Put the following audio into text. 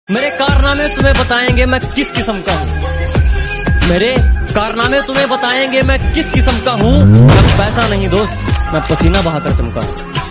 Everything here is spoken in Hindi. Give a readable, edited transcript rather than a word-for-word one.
मेरे कारनामे तुम्हें बताएंगे मैं किस किस्म का हूँ। मेरे कारनामे तुम्हें बताएंगे मैं किस किस्म का हूँ। मैं पैसा नहीं दोस्त, मैं पसीना बहाकर चमका हूँ।